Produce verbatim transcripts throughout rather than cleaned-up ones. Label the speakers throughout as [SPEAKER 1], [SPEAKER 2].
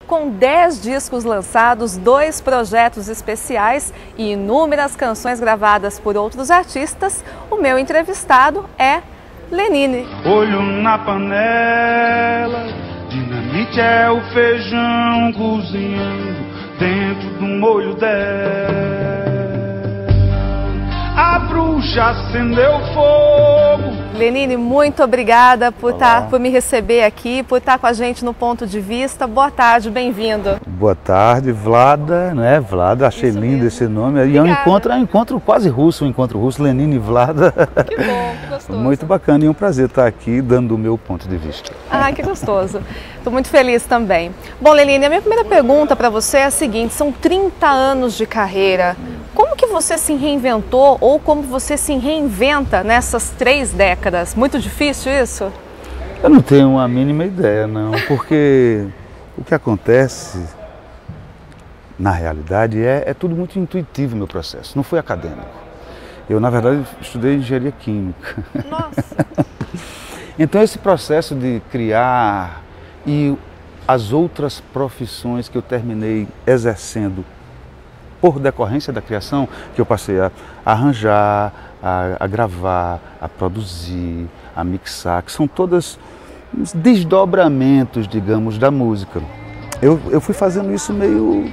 [SPEAKER 1] Com dez discos lançados, dois projetos especiais e inúmeras canções gravadas por outros artistas, o meu entrevistado é Lenine.
[SPEAKER 2] Olho na panela, dinamite é o feijão cozinhando dentro do molho dela. A bruxa acendeu fogo.
[SPEAKER 1] Lenine, muito obrigada por, tá, por me receber aqui, por estar com a gente no Ponto de Vista. Boa tarde, bem-vindo.
[SPEAKER 3] Boa tarde, Vlada, né? Vlada, achei Isso lindo mesmo. Esse nome. Obrigada. E é um encontro, é um encontro quase russo, um encontro russo, Lenine e Vlada.
[SPEAKER 1] Que bom, que gostoso.
[SPEAKER 3] Muito bacana e um prazer estar aqui dando o meu ponto de vista.
[SPEAKER 1] Ah, que gostoso. Estou muito feliz também. Bom, Lenine, a minha primeira pergunta para você é a seguinte, são trinta anos de carreira. Como que você se reinventou ou como você se reinventa nessas três décadas? Muito difícil isso?
[SPEAKER 3] Eu não tenho a mínima ideia, não, porque o que acontece, na realidade, é, é tudo muito intuitivo o meu processo, não foi acadêmico. Eu, na verdade, estudei engenharia química.
[SPEAKER 1] Nossa!
[SPEAKER 3] Então, esse processo de criar e as outras profissões que eu terminei exercendo por decorrência da criação, que eu passei a arranjar, a, a gravar, a produzir, a mixar, que são todas os desdobramentos, digamos, da música. Eu, eu fui fazendo isso meio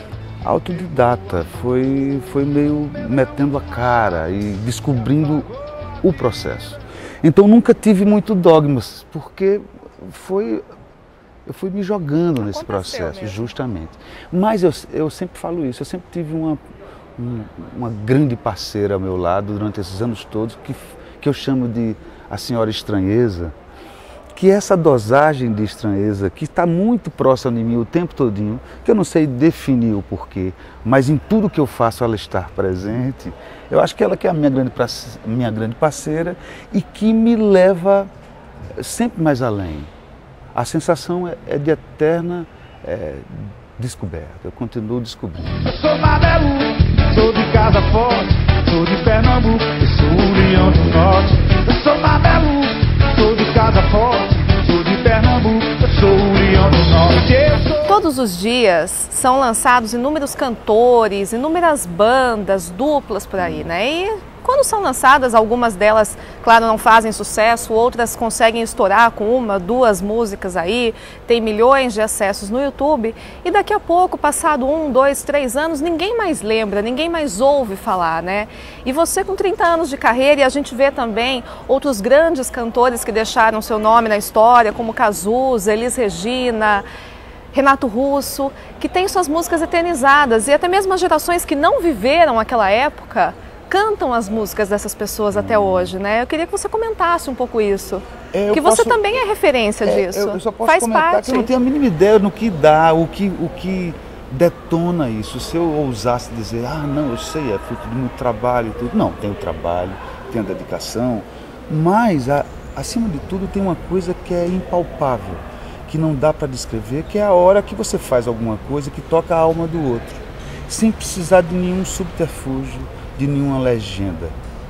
[SPEAKER 3] autodidata, foi, foi meio metendo a cara e descobrindo o processo. Então nunca tive muito dogmas, porque foi... Eu fui me jogando nesse processo, mesmo. Justamente. Mas eu, eu sempre falo isso, eu sempre tive uma, um, uma grande parceira ao meu lado durante esses anos todos, que, que eu chamo de a senhora estranheza, que essa dosagem de estranheza, que está muito próxima de mim o tempo todinho, que eu não sei definir o porquê, mas em tudo que eu faço ela estar presente, eu acho que ela que é a minha grande, minha grande parceira e que me leva sempre mais além. A sensação é de eterna é, descoberta, eu continuo descobrindo.
[SPEAKER 2] Eu sou Mabelu, sou de Casa Forte, sou de Pernambuco, eu sou o Leão do Norte. Eu sou Mabelu, sou de Casa Forte, sou de Pernambuco, eu sou o Leão do Norte. Sou...
[SPEAKER 1] Todos os dias são lançados inúmeros cantores, inúmeras bandas, duplas por aí, né? E quando são lançadas, algumas delas, claro, não fazem sucesso, outras conseguem estourar com uma, duas músicas aí, tem milhões de acessos no YouTube e daqui a pouco, passado um, dois, três anos, ninguém mais lembra, ninguém mais ouve falar, né? E você com trinta anos de carreira, e a gente vê também outros grandes cantores que deixaram seu nome na história, como Cazuza, Elis Regina, Renato Russo, que têm suas músicas eternizadas e até mesmo as gerações que não viveram aquela época, cantam as músicas dessas pessoas até hoje, né? Eu queria que você comentasse um pouco isso.
[SPEAKER 3] É,
[SPEAKER 1] que
[SPEAKER 3] posso,
[SPEAKER 1] você também é referência
[SPEAKER 3] é,
[SPEAKER 1] disso.
[SPEAKER 3] Eu, eu só posso
[SPEAKER 1] Faz
[SPEAKER 3] comentar
[SPEAKER 1] parte.
[SPEAKER 3] que eu não tenho a mínima ideia no que dá, o que, o que detona isso. Se eu ousasse dizer, ah, não, eu sei, é fruto de muito trabalho e tudo. Não, tem o trabalho, tem a dedicação, mas, a, acima de tudo, tem uma coisa que é impalpável, que não dá para descrever, que é a hora que você faz alguma coisa que toca a alma do outro, sem precisar de nenhum subterfúgio, de nenhuma legenda.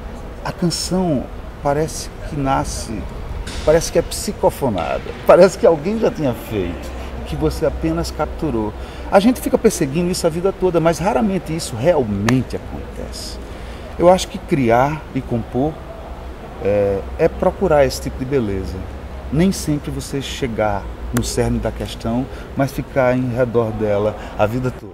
[SPEAKER 3] A canção parece que nasce, parece que é psicofonada, parece que alguém já tinha feito, que você apenas capturou. A gente fica perseguindo isso a vida toda, mas raramente isso realmente acontece. Eu acho que criar e compor é, é procurar esse tipo de beleza. Nem sempre você chegar no cerne da questão, mas ficar em redor dela a vida toda.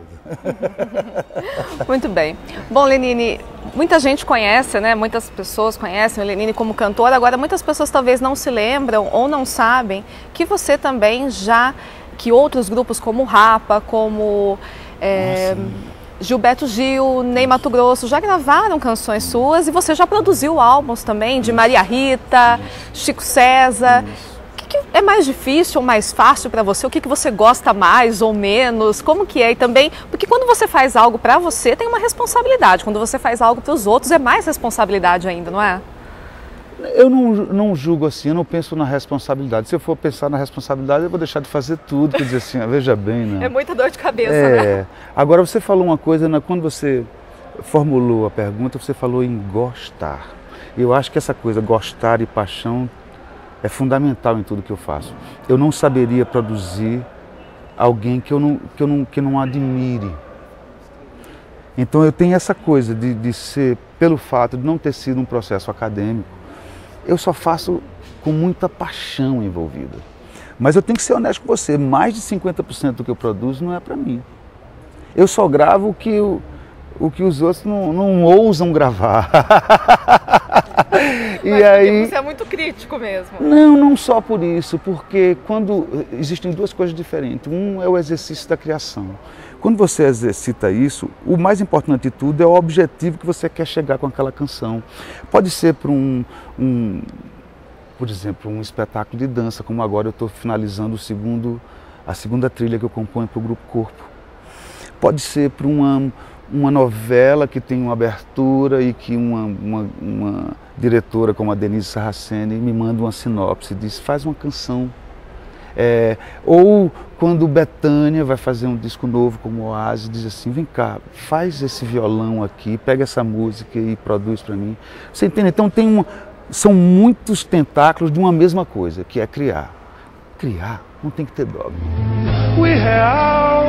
[SPEAKER 1] Muito bem. Bom, Lenine, muita gente conhece, né? Muitas pessoas conhecem o Lenine como cantor. Agora, muitas pessoas talvez não se lembram ou não sabem que você também já, que outros grupos como Rapa, como é, Gilberto Gil, Ney Matogrosso já gravaram canções suas e você já produziu álbuns também de Maria Rita, Chico César. O que é mais difícil ou mais fácil para você? O que, que você gosta mais ou menos? Como que é? E também, porque quando você faz algo para você, tem uma responsabilidade. Quando você faz algo para os outros, é mais responsabilidade ainda, não é?
[SPEAKER 3] Eu não, não julgo assim, eu não penso na responsabilidade. Se eu for pensar na responsabilidade, eu vou deixar de fazer tudo. Quer dizer assim, veja bem, não.
[SPEAKER 1] É muita dor de cabeça,
[SPEAKER 3] é.
[SPEAKER 1] né?
[SPEAKER 3] Agora, você falou uma coisa, né? Quando você formulou a pergunta, você falou em gostar. Eu acho que essa coisa, gostar e paixão, é fundamental em tudo que eu faço. Eu não saberia produzir alguém que eu não, que eu não, que não admire. Então eu tenho essa coisa de, de ser, pelo fato de não ter sido um processo acadêmico, eu só faço com muita paixão envolvida. Mas eu tenho que ser honesto com você, mais de cinquenta por cento do que eu produzo não é para mim. Eu só gravo o que, o, o que os outros não, não ousam gravar.
[SPEAKER 1] E mas aí você é muito crítico mesmo.
[SPEAKER 3] Não, não só por isso, porque quando existem duas coisas diferentes. Um é o exercício da criação. Quando você exercita isso, o mais importante de tudo é o objetivo que você quer chegar com aquela canção. Pode ser para um, um, por exemplo, um espetáculo de dança, como agora eu estou finalizando o segundo, a segunda trilha que eu componho para o Grupo Corpo. Pode ser para uma, uma novela que tem uma abertura e que uma, uma, uma diretora como a Denise Sarraceni me manda uma sinopse e diz, faz uma canção. É, ou quando Bethânia vai fazer um disco novo como o Oasis, diz assim, vem cá, faz esse violão aqui, pega essa música e produz para mim. Você entende? Então tem uma, são muitos tentáculos de uma mesma coisa, que é criar. Criar não tem que ter dogma.
[SPEAKER 2] O irreal,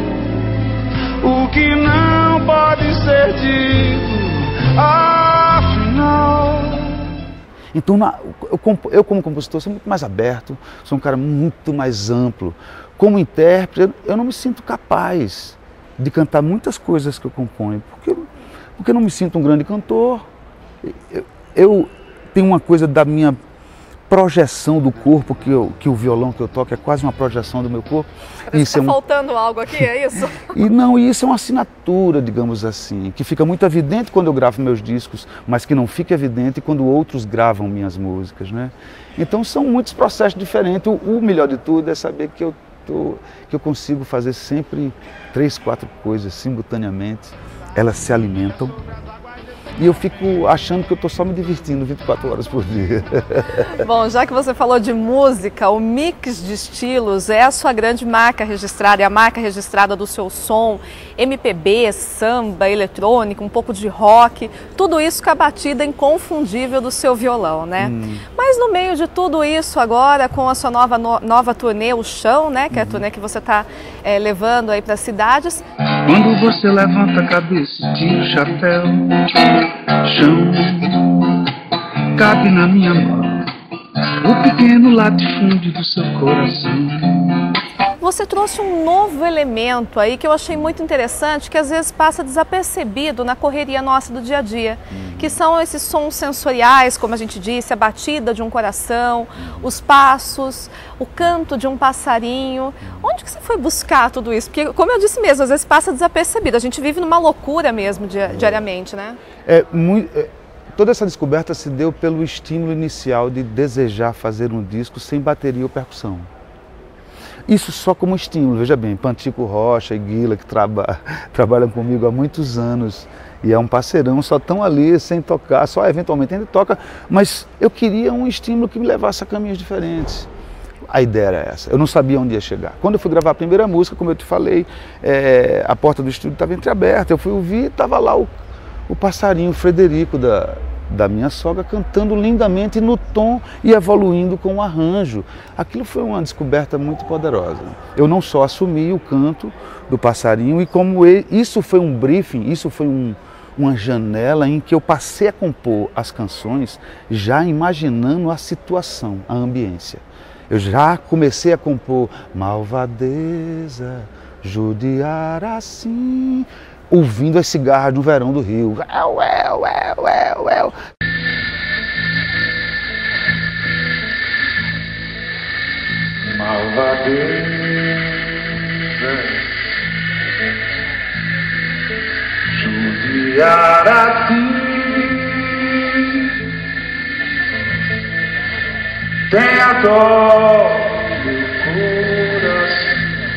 [SPEAKER 2] o que não pode ser dito, afinal.
[SPEAKER 3] Então, na, eu, eu como compositor sou muito mais aberto, sou um cara muito mais amplo. Como intérprete, eu não me sinto capaz de cantar muitas coisas que eu componho, porque, porque eu não me sinto um grande cantor. Eu, eu tenho uma coisa da minha projeção do corpo, que, eu, que o violão que eu toco é quase uma projeção do meu corpo.
[SPEAKER 1] Parece que tá é um... faltando algo aqui, é isso?
[SPEAKER 3] E não, isso é uma assinatura, digamos assim, que fica muito evidente quando eu gravo meus discos, mas que não fica evidente quando outros gravam minhas músicas, né? Então são muitos processos diferentes. O, o melhor de tudo é saber que eu, tô, que eu consigo fazer sempre três, quatro coisas simultaneamente, elas se alimentam. E eu fico achando que eu estou só me divertindo vinte e quatro horas por dia.
[SPEAKER 1] Bom, já que você falou de música, o mix de estilos é a sua grande marca registrada, é a marca registrada do seu som, M P B, samba, eletrônica, um pouco de rock, tudo isso com a batida inconfundível do seu violão, né? Hum. Mas no meio de tudo isso agora, com a sua nova, no, nova turnê, O Chão, né? Que é a turnê que você está é, levando aí para as cidades.
[SPEAKER 2] Quando você levanta a cabeça, tira o chapéu, chão, cabe na minha mão o pequeno latifúndio do seu coração.
[SPEAKER 1] Você trouxe um novo elemento aí que eu achei muito interessante, que às vezes passa desapercebido na correria nossa do dia a dia, uhum. que são esses sons sensoriais, como a gente disse, a batida de um coração, uhum. os passos, o canto de um passarinho. Onde que você foi buscar tudo isso? Porque, como eu disse mesmo, às vezes passa desapercebido. A gente vive numa loucura mesmo di diariamente, né?
[SPEAKER 3] É, muito, é, toda essa descoberta se deu pelo estímulo inicial de desejar fazer um disco sem bateria ou percussão. Isso só como estímulo, veja bem, Pantico Rocha e Guila, que traba, trabalham comigo há muitos anos, e é um parceirão, só estão ali sem tocar, só eventualmente a gente toca, mas eu queria um estímulo que me levasse a caminhos diferentes. A ideia era essa, eu não sabia onde ia chegar. Quando eu fui gravar a primeira música, como eu te falei, é, a porta do estúdio estava entreaberta, eu fui ouvir e estava lá o, o passarinho o Frederico da... da minha sogra, cantando lindamente no tom e evoluindo com o arranjo. Aquilo foi uma descoberta muito poderosa. Eu não só assumi o canto do passarinho, e como ele, isso foi um briefing, isso foi um, uma janela em que eu passei a compor as canções já imaginando a situação, a ambiência. Eu já comecei a compor malvadeza, judiar assim, ouvindo as cigarras no verão do Rio. Ué, ué, ué, ué, ué.
[SPEAKER 2] Malvadeza, judiar assim, tenha dó do coração.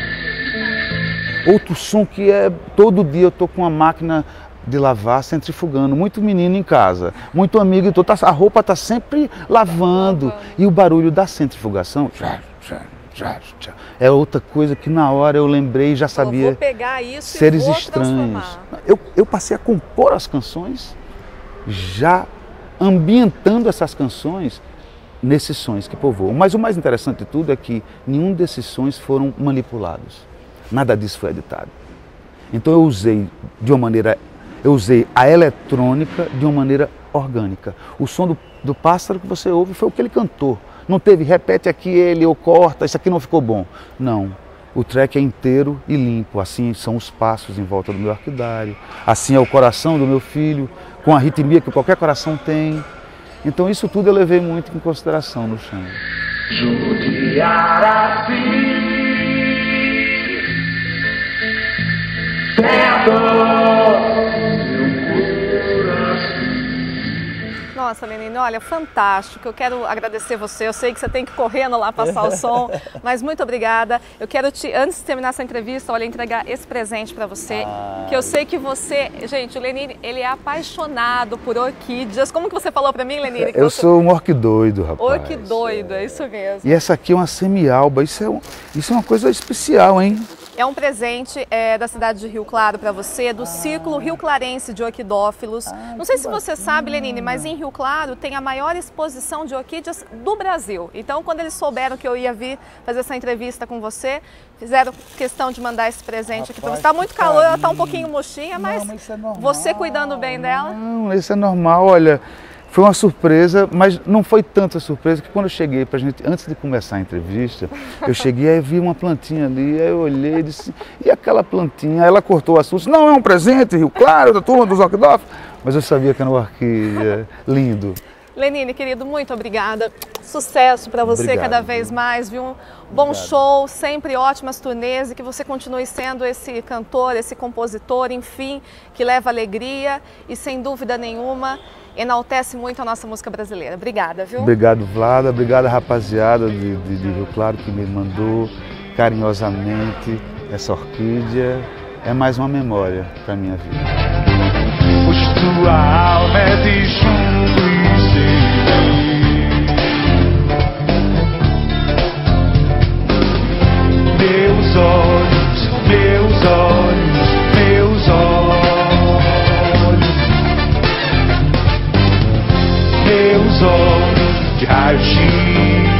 [SPEAKER 3] Outro som que é, todo dia eu tô com uma máquina de lavar centrifugando, muito menino em casa, muito amigo, então a roupa tá sempre lavando, e o barulho da centrifugação é outra coisa que na hora eu lembrei e já sabia.
[SPEAKER 1] Eu vou pegar isso
[SPEAKER 3] seres
[SPEAKER 1] e vou
[SPEAKER 3] estranhos. Eu, eu passei a compor as canções, já ambientando essas canções nesses sons que povoam. Mas o mais interessante de tudo é que nenhum desses sons foram manipulados. Nada disso foi editado. Então eu usei de uma maneira, eu usei a eletrônica de uma maneira orgânica. O som do, do pássaro que você ouve foi o que ele cantou. Não teve, repete aqui ele ou corta, isso aqui não ficou bom. Não, o track é inteiro e limpo. Assim são os passos em volta do meu orquidário, assim é o coração do meu filho, com a arritmia que qualquer coração tem. Então isso tudo eu levei muito em consideração no chão.
[SPEAKER 1] Nossa, Lenine, olha, fantástico. Eu quero agradecer você. Eu sei que você tem que ir correndo lá passar o som, mas muito obrigada. Eu quero te, antes de terminar essa entrevista, olha, entregar esse presente para você, ah, que eu sei que você, gente, o Lenine, ele é apaixonado por orquídeas. Como que você falou para mim, Lenine?
[SPEAKER 3] Eu você... sou um orquidoido, rapaz.
[SPEAKER 1] Orquidoido, é isso mesmo.
[SPEAKER 3] E essa aqui é uma semialba. Isso é, um, isso é uma coisa especial, hein?
[SPEAKER 1] É um presente é, da cidade de Rio Claro para você, do ah. Círculo Rio Clarense de Orquidófilos. Ah, Não sei se bacana. Você sabe, Lenine, mas em Rio Claro tem a maior exposição de orquídeas do Brasil. Então, quando eles souberam que eu ia vir fazer essa entrevista com você, fizeram questão de mandar esse presente Rapaz, aqui para você. Está muito calor, ela está um pouquinho murchinha, mas, Não, mas isso é normal. Você cuidando bem dela?
[SPEAKER 3] Não, isso é normal, olha... Foi uma surpresa, mas não foi tanta surpresa que quando eu cheguei pra gente, antes de começar a entrevista, eu cheguei e vi uma plantinha ali, aí eu olhei e disse, e aquela plantinha? Ela cortou o assunto, não, é um presente, Rio Claro, da turma dos orquidófilos, mas eu sabia que era uma orquídea, lindo.
[SPEAKER 1] Lenine, querido, muito obrigada. Sucesso para você Obrigado, cada vez mais, viu? Um bom Obrigado. Show, sempre ótimas turnês e que você continue sendo esse cantor, esse compositor, enfim, que leva alegria e, sem dúvida nenhuma, enaltece muito a nossa música brasileira. Obrigada, viu?
[SPEAKER 3] Obrigado, Vlada. Obrigado, rapaziada de, de, de Rio Claro que me mandou carinhosamente essa orquídea. É mais uma memória para minha vida.
[SPEAKER 2] Pois tua alma é de chumbo e meus olhos, meus olhos, meus olhos, meus olhos de raio-x.